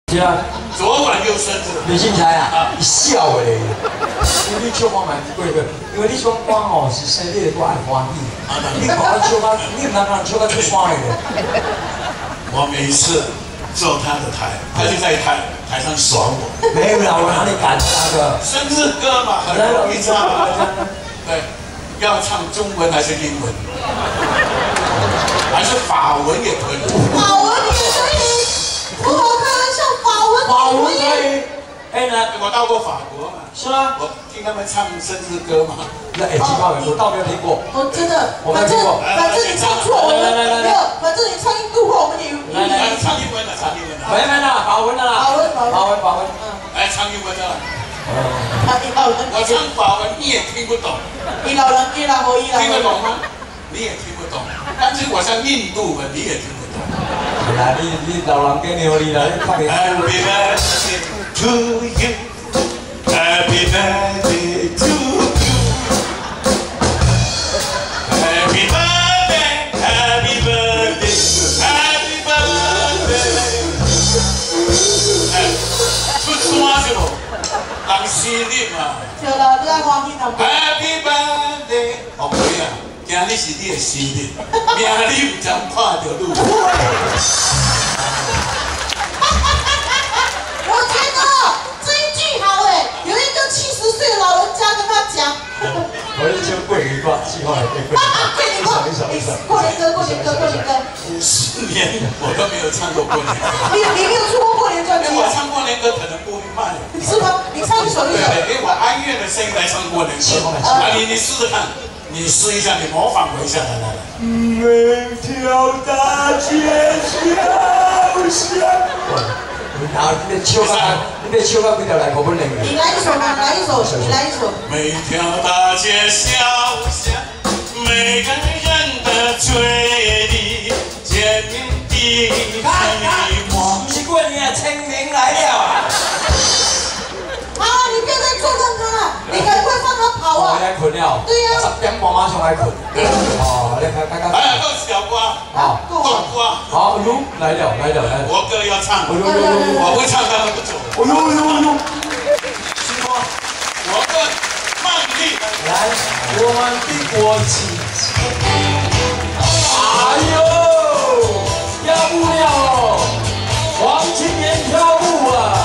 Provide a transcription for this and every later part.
是啊， 昨晚又生日。 李信才啊，笑的嘞。因为你唱歌蛮贵个，因为你唱歌哦是生日我爱欢喜。你看我唱歌，你唔能够唱得出酸的。 我每次坐他的台，他就在台上耍我。 没有啦，我哪里敢那个？ 生日歌嘛，很容易唱嘛。对，要唱中文还是英文？还是法文也可以。 法文也可以。我开玩笑，法文可以。哎，那我到过法国嘛？ 是吗？ 我听他们唱生日歌嘛。 那几号人我倒没有听过。 我真的，反正你唱错，我们没有，反正你唱印度话，我们也来唱英文的，唱英文的。 没啦，法文的啦。法文。 来唱英文的。 我唱法文你也听不懂。 你老人听得懂吗？你也听不懂。但是我唱印度文你也听不懂。 是啦，你老人给牛你啦，你看别。 Happy birthday to you. Happy birthday to you. Happy birthday, happy birthday, happy birthday. 出山是无？人生日嘛。 对啦，你爱欢喜淡薄。 Happy birthday， 哦对啊，今日是你的生日，明日你唔将看到路。 我觉得这一句好哎，有一个70岁的老人家跟他讲。 我是叫桂林歌，计划桂林歌。 过年歌。 50年我都没有唱过过年歌。 你没有出过过年专辑？ 我唱过年歌可能不会卖。 是吗？你唱一首。 对，因为我哀怨的声音来唱过年歌。你试试看，你试一下，你模仿我一下，来。 每条大街小巷。然后你唱到几条来我本领。 你来一首嘛，来一首。 每条大街小巷，每个人的嘴里，见面的我。是过年清明来了啊！ 好，你不要再做任他了，你赶快放他跑啊！ 我来困了。 对呀。 10点半马上来困。哦，你看。 来，够小瓜。 好。 够瓜。 好，来了。 我歌要唱。我不唱他们不走。青瓜，我歌慢力。 来，我们的国旗。哎呦，要不了哦，黄青年跳舞啊！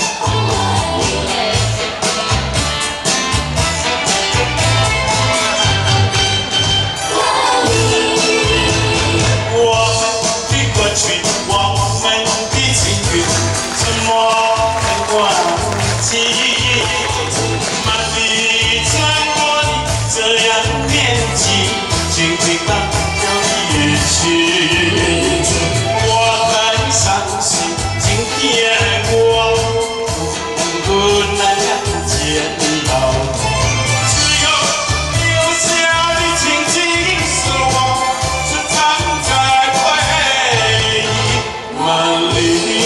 我们的国旗，我们的青云，怎么能忘记？满地穿过你这样年纪，轻轻荡就离去。我很伤心，今天我不能见到你，只有留下的情景是我是藏在回忆梦里。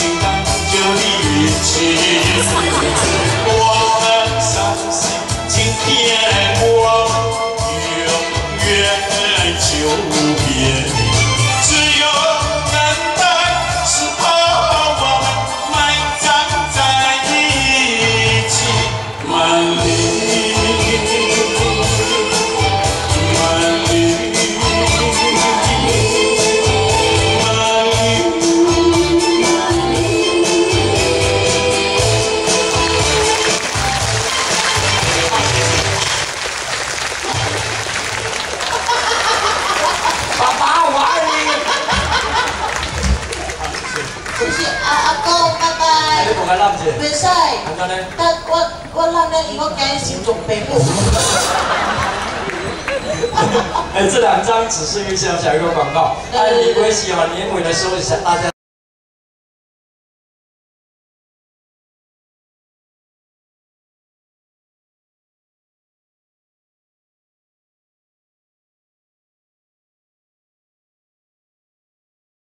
我很伤心，今袂使，但我男人因我今日心脏病。 这2张只是一个小小一个广告。李维喜年尾的时候，大家。